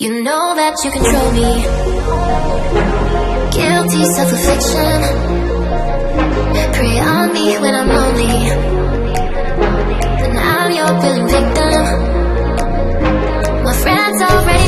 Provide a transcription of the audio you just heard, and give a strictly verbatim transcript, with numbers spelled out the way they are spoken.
You know that you control me. Guilty self-affliction. Prey on me when I'm lonely, but now you're willing victim. My friends already